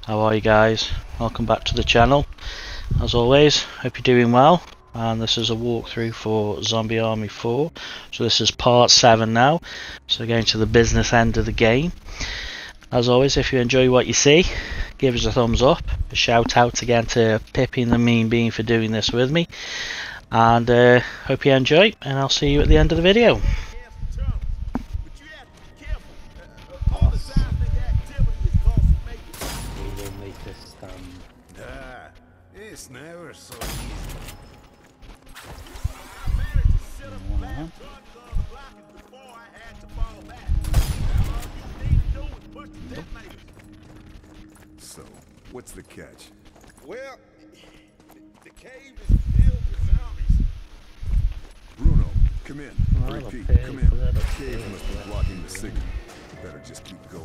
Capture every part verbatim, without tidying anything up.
How are you guys? Welcome back to the channel. As always, hope you're doing well. And this is a walkthrough for Zombie Army four. So this is part seven now. So going to the business end of the game. As always, if you enjoy what you see, give us a thumbs up. A shout out again to Pippi and the Mean Bean for doing this with me. And uh, hope you enjoy, and I'll see you at the end of the video. It's never so easy. So, what's the catch? Well, the cave is filled with zombies. Bruno, come in. Well, Repeat, okay, come in. well, The okay. cave must be blocking the signal. Better just keep going.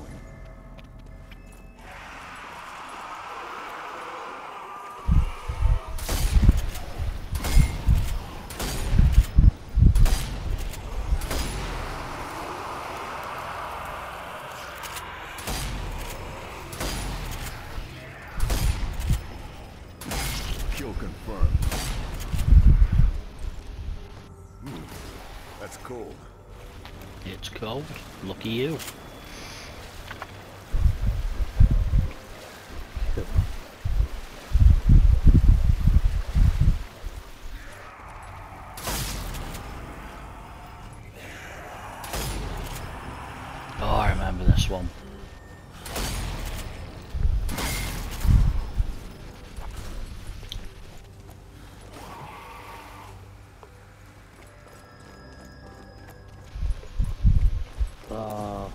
Kill confirmed. Hmm. That's cold. It's cold. Lucky you. Oh, I remember this one. Oh,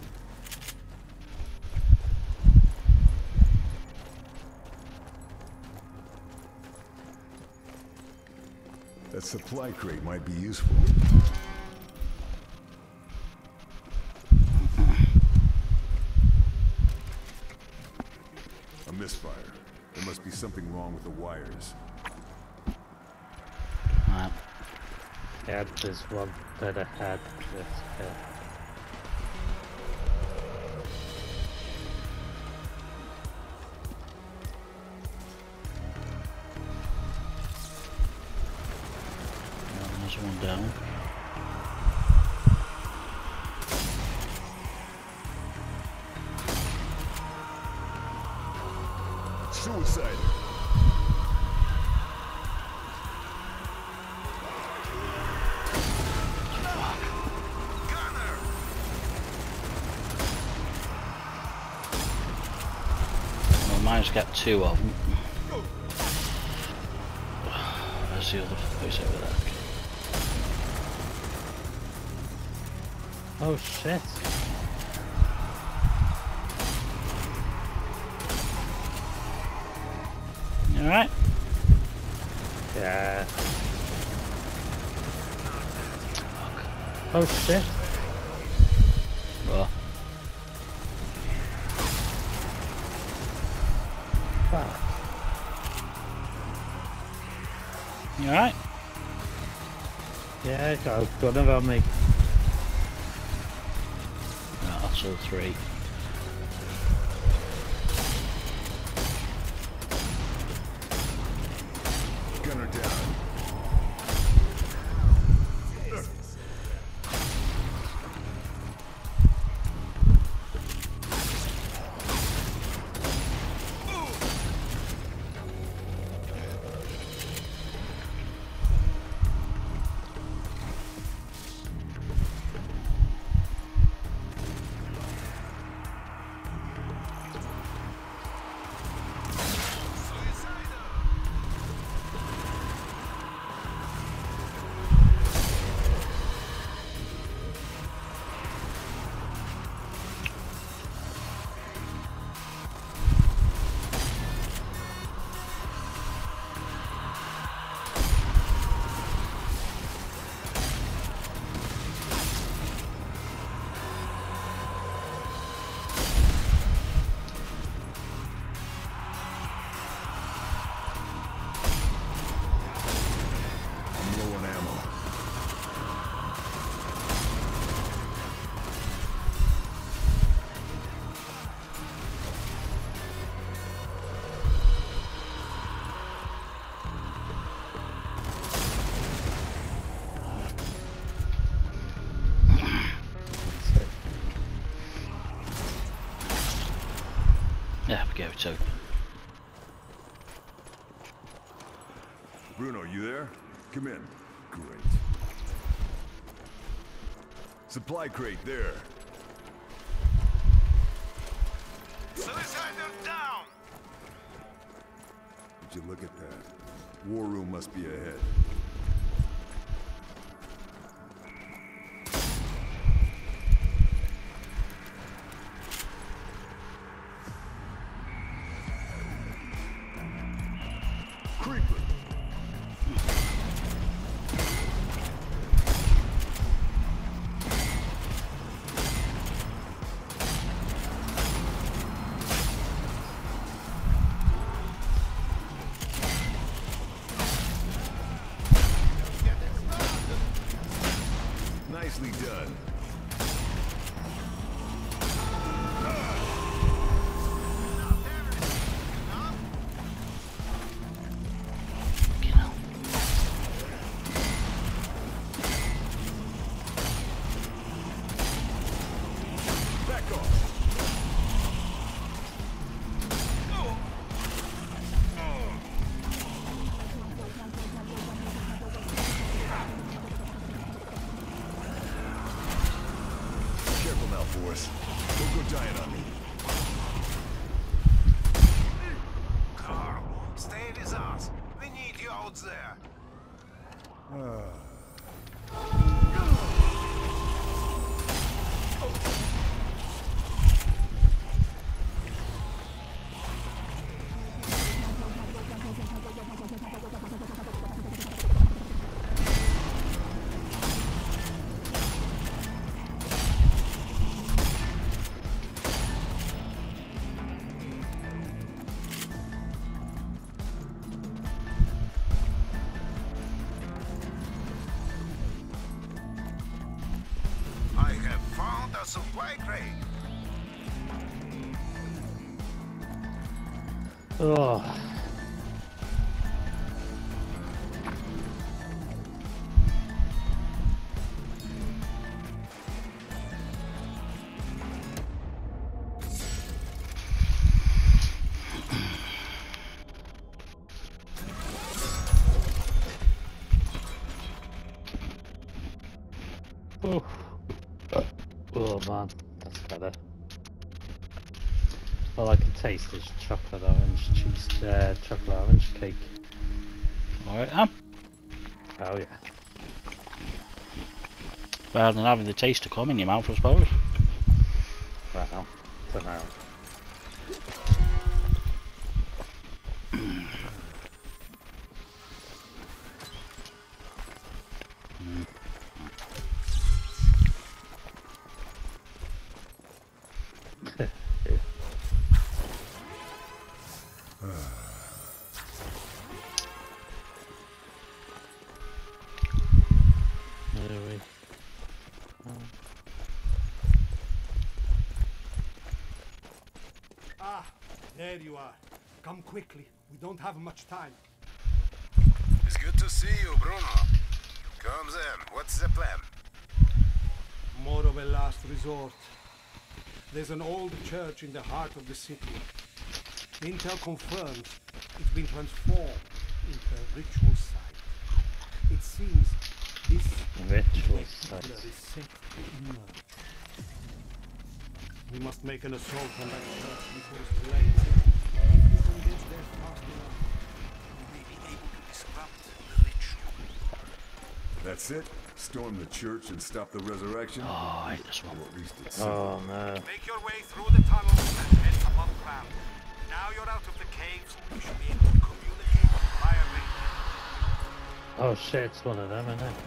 That supply crate might be useful. A misfire. There must be something wrong with the wires. Right. yeah, there's one that I had. This, uh, There's one down. Suicide. Well, mine's got two of them. Where's the other place over there? oh shit! You alright? Yeah. Oh shit! Well, Fuck. you alright? Yeah, I got a gun about me. No, that's all three. Gunner down. There we go, too. Bruno, you there? Come in. Great. Supply crate there. Suicider down! Would you look at that? War room must be ahead. Creeper! Nicely done. You know. Back off. Careful now, Forrest. Don't go dying on me. Carl, stay with us. We need you out there. I have found a supply crate. Oh. Oh. Oh man, that's better. All I can taste is chocolate orange cheese, uh, chocolate orange cake. Alright, then. Oh yeah. Rather than having the taste to come in your mouth, I suppose. Well, don't know. There we- Ah, there you are. Come quickly. We don't have much time. It's good to see you, Bruno. Come then, what's the plan? More of a last resort. There's an old church in the heart of the city. Intel confirms it's been transformed into a ritual site. It seems this Ritual nectar site. is safe to emerge. We must make an assault on that church before it's too late. If you can get there fast enough, We may be able to disrupt the ritual. That's it? Storm the church and stop the resurrection? Oh, I hate this one. Or at least it's simple. Oh no. Make your way through the tunnels and head above ground. Now you're out of the caves, you should be able to communicate via radio. Oh shit, it's one of them, isn't it?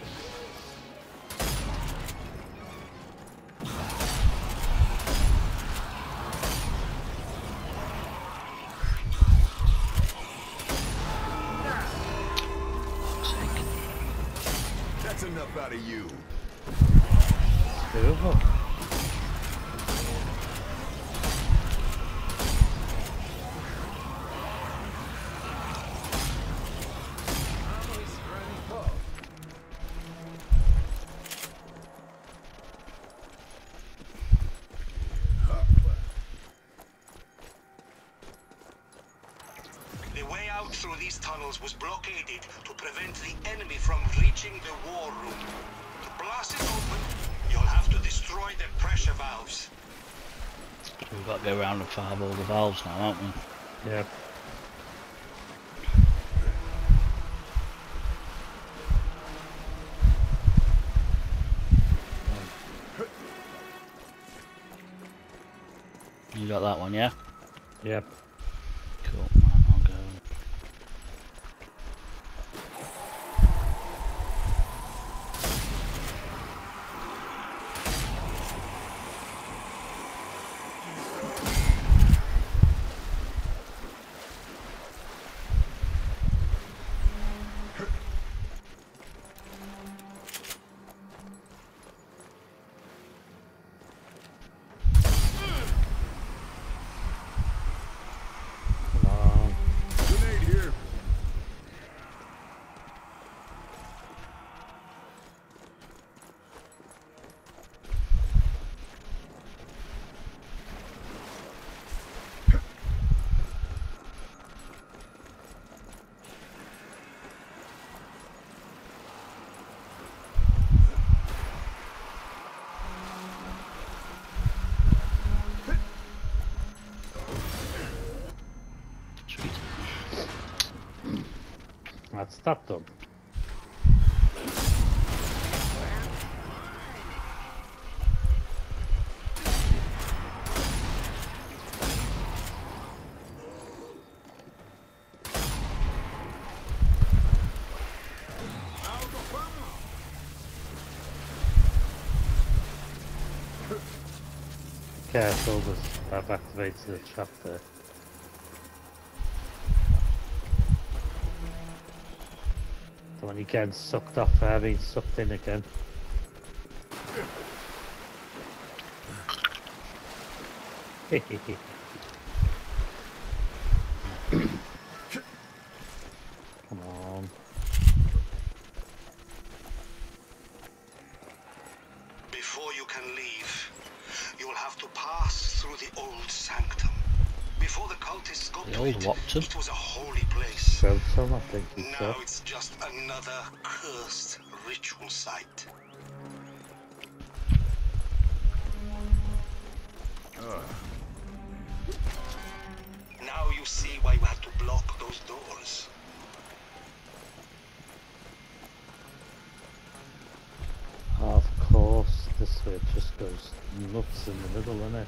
That's enough out of you. Two of them. through these tunnels was blockaded to prevent the enemy from reaching the war room. To blast it open, you'll have to destroy the pressure valves. So we've got to go around and fire all the valves now, haven't we? Yep. You got that one, yeah? Yep. Cool. Right, I'll go. Come on. Grenade here. Sweet. That's that done. Careful, this, I've activated the trap there. So when you get sucked off there, being sucked in again. Come on. Before you can leave, you'll have to pass through the old sanctum. Before the cultists got The to old it, Wapton? it was a holy place. So, so I think he Now said. it's just another cursed ritual site. Now you see why we had to block those doors. Oh, of course, this way it just goes nuts in the middle, innit?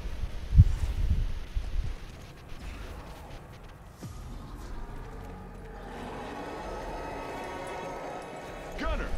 Gunner.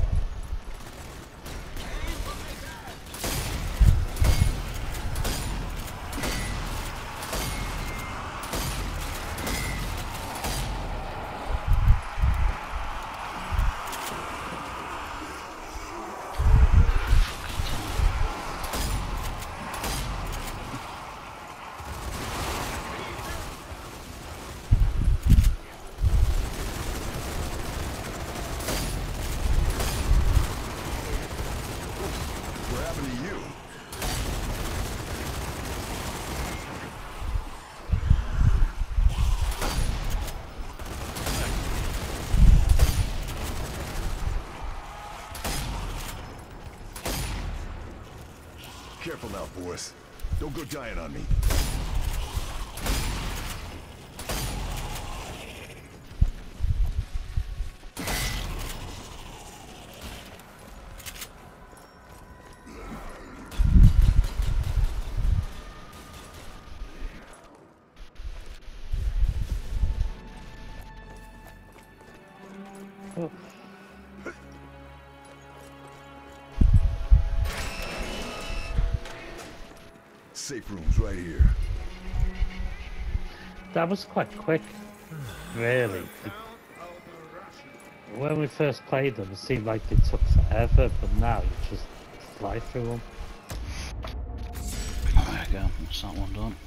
What happened to you? Careful now, boys. Don't go dying on me. Oh, Safe room's right here. that was quite quick, really. When we first played them, it seemed like it took forever, but now you just fly through them. There you go. That's that one done.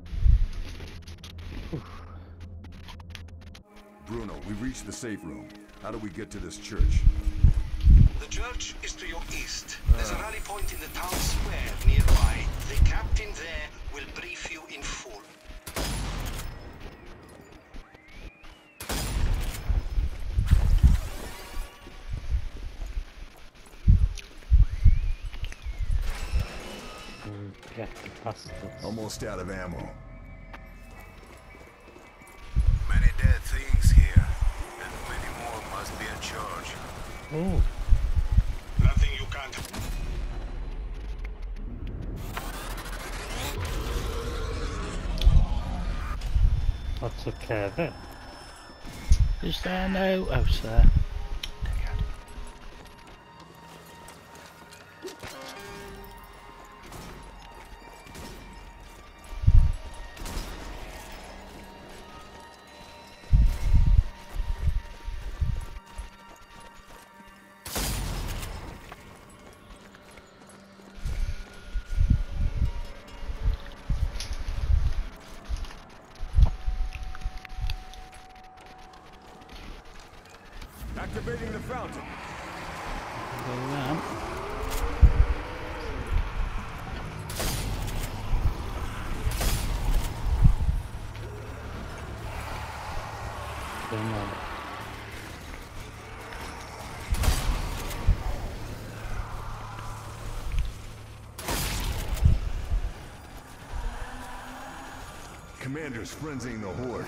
Bruno, we've reached the safe room. How do we get to this church? The church is to your east. There's a rally point in the town square nearby. The captain there will brief you in full. Mm, get the bastards. Almost out of ammo. Many dead things here, and many more must be in charge. Oh, Nothing you can't. I took care of it. Is there no... Oh, it's there. Activating the fountain. Go around. Come on. Commander's frenzying the horde.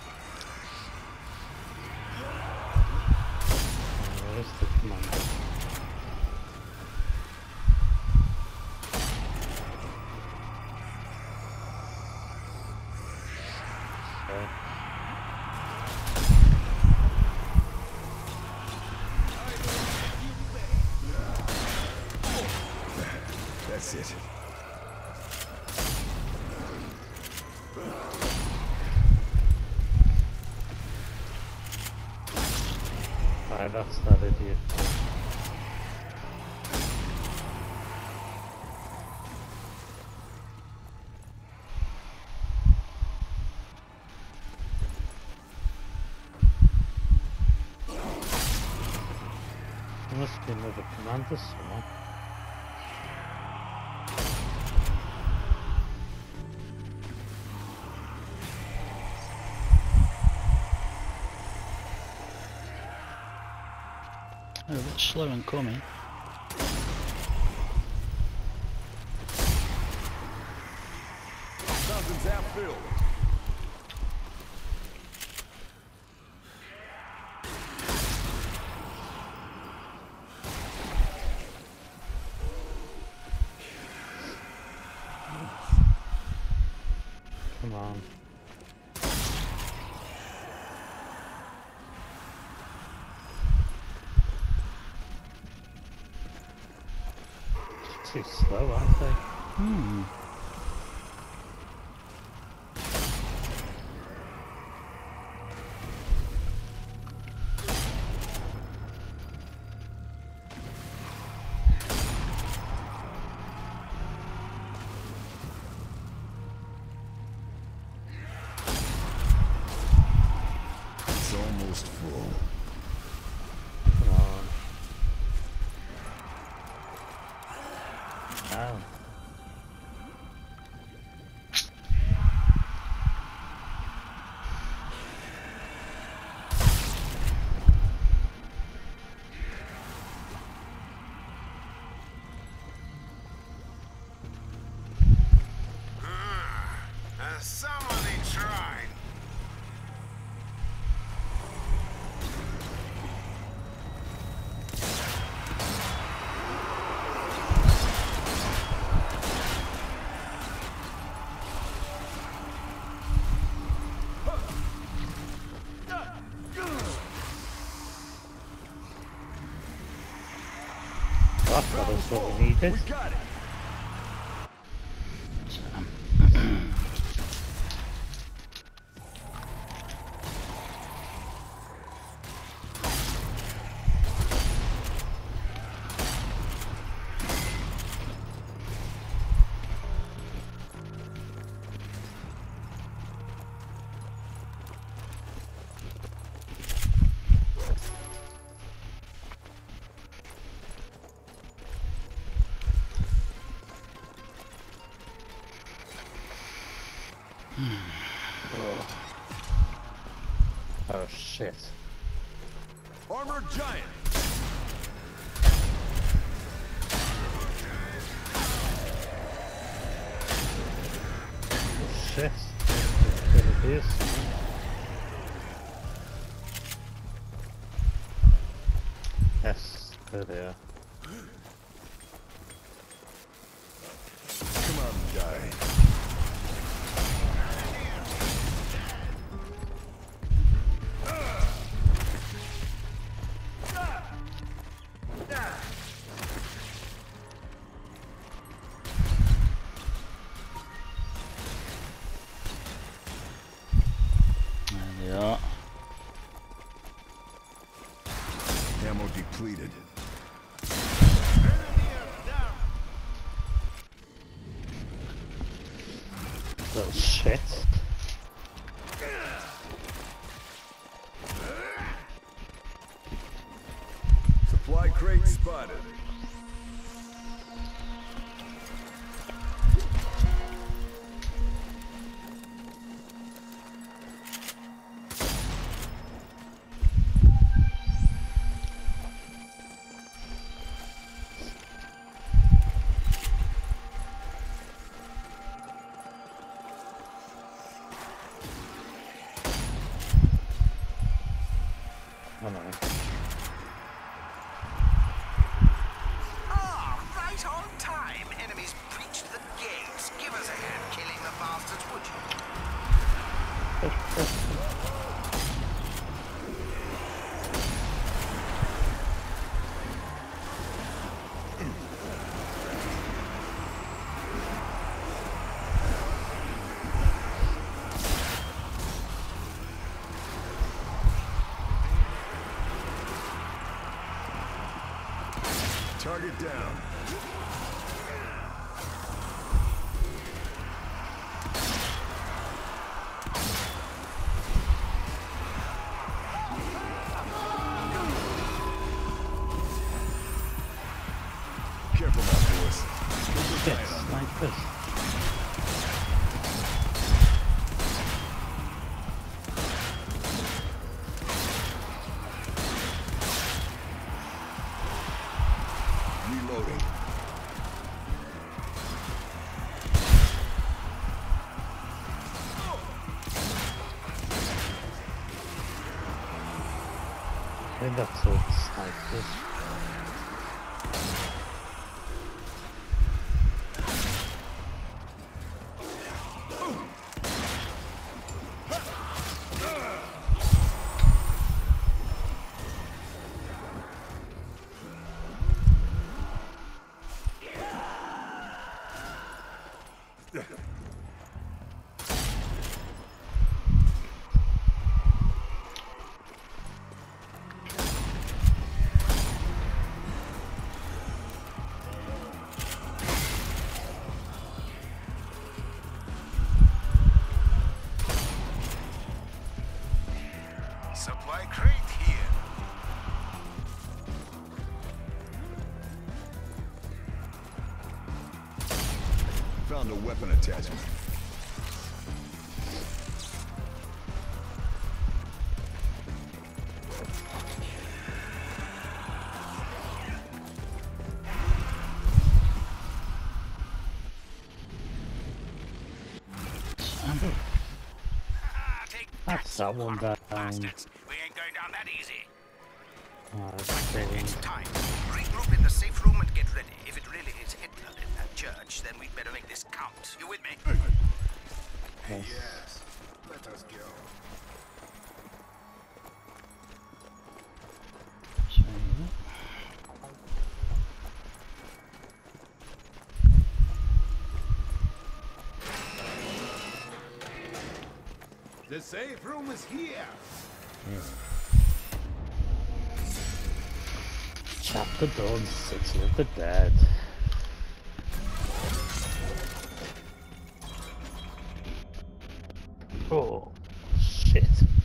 Where's the commander? So, That's it. right, that's that idiot. There must be another commander somewhere. Oh, a bit slow in coming. Fountain's half filled. Come on. Too slow, aren't they? Hmm. It's almost full. Come on. Down. Uh, somebody tried. That's what I sort of needed. We got it. Oh shit. Armored giant. Shit. There it is. Yes, there they are. Come on, die. There they are. Ammo depleted. Little shit. Supply crate spotted. Oh no. Ah, right on time. Enemies breached the gates. Give us a hand killing the bastards, would Target down. Careful now, boys. Shit, snipers. Reloading. I think that's all the snipers. Supply crate here. Found a weapon attachment. Ah, take That's that one down. bastards. We ain't going down that easy. Oh, that's brilliant. It's time. Regroup in the safe room and get ready. If it really is Hitler in that church, then we'd better make this count. You with me? Yes. Yes. Let us go. The safe room is here. Chapter done. City of the Dead. Oh, shit.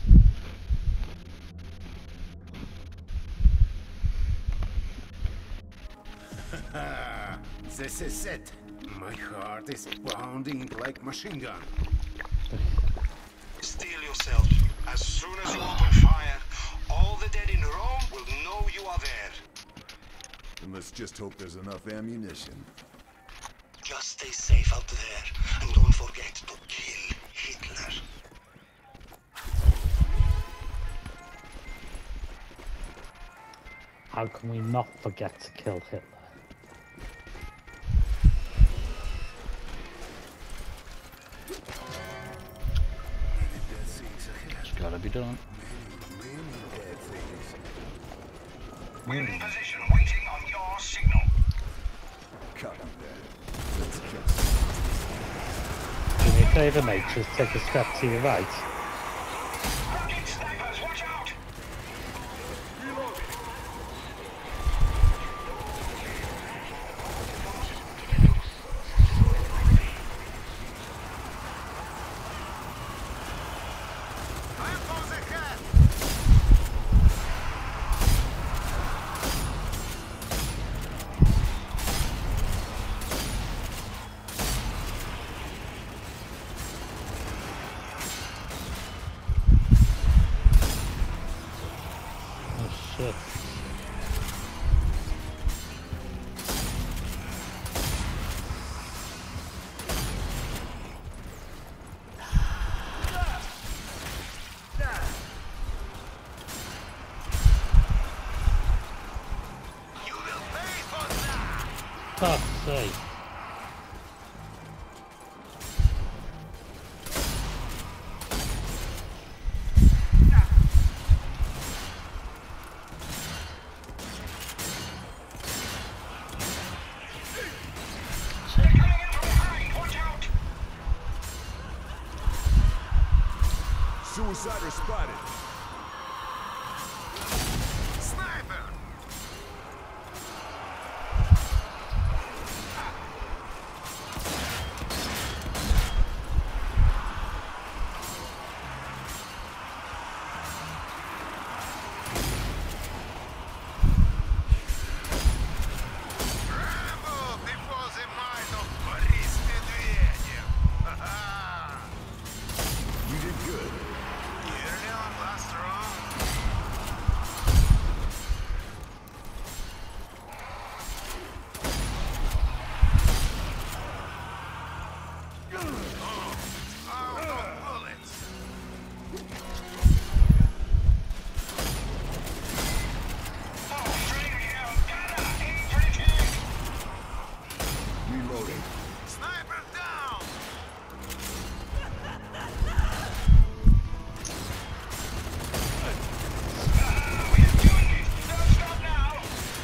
This is it. My heart is pounding like machine gun. Let's just hope there's enough ammunition. Just stay safe out there, and don't forget to kill Hitler. How can we not forget to kill Hitler? It's gotta be done. We're in position, waiting on your signal. Copy that. Let's just... Do me a favour, mate, just take a step to your right. Rocket snipers, watch out! Oh shit. You will pay for that! Fuck's sake. Coming in from behind, watch out! Suicider spotted. Sniper! Rambo before the might of Boris Medvedev! Ha-ha! You did good. Nearly on last round. Oh, out of bullets. Oh, training hell, gotta aim for the king. Reloading. Sniper down. Ah, we are doing it. Don't stop now.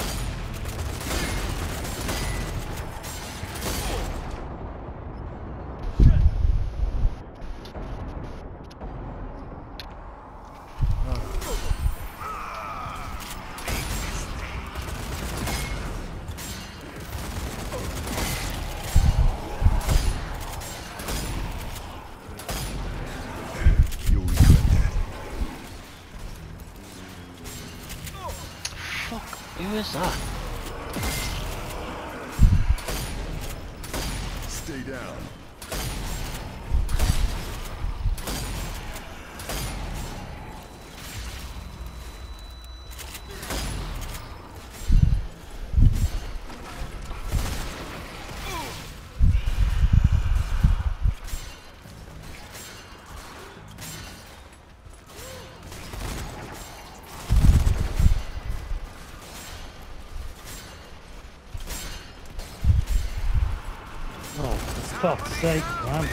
You'll regret that. Fuck, who is that? Stay down. Oh, for fuck's sake, man.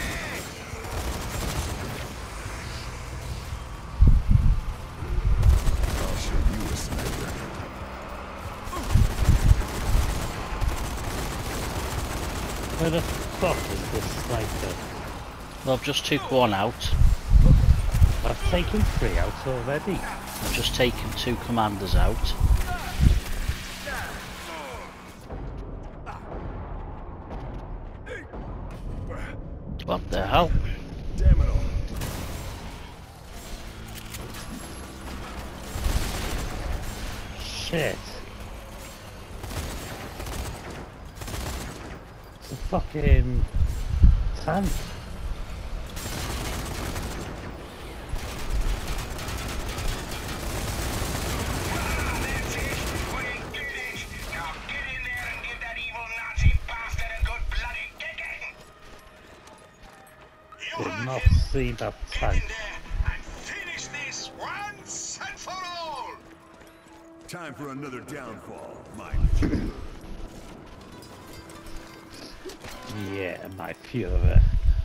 I'll show you a sniper. Where the fuck is this sniper? Well, I've just took one out. I've taken three out already. I've just taken two commanders out. What the hell? Damn it all. Shit. It's a fucking tank. That's it. We did it. Now get in see that Get tank. in there and finish this once and for all. Time for another downfall, my Yeah, my Führer.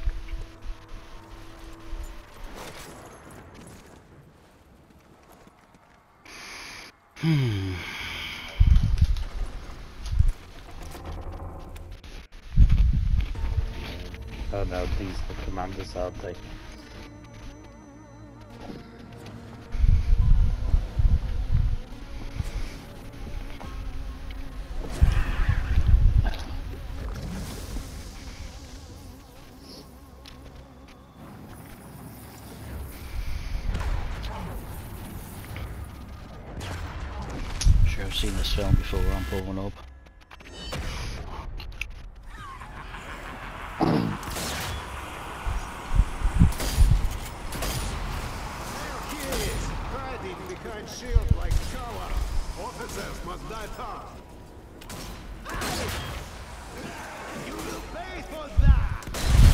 Hmm. Oh no, these are the commanders, aren't they? Sure, I've seen this film before. I'm pulling up. Kids, hiding behind shield like cowards. Officers must die fast. You will pay for that.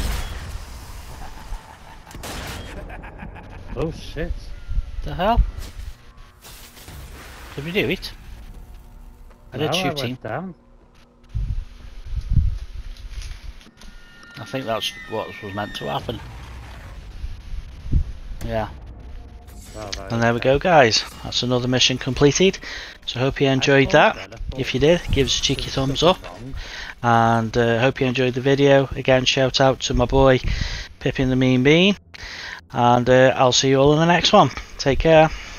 Oh shit. The hell? Did we do it? I did No, shoot I him. went down. I think that's what was meant to happen. Yeah. Oh, right, And there we okay. go, guys. That's another mission completed. So I hope you enjoyed I that. thought then, I thought If you did, give us a there cheeky was thumbs something up. wrong. And I uh, hope you enjoyed the video. Again, shout out to my boy Pippin the Mean Bean. And uh, I'll see you all in the next one. Take care.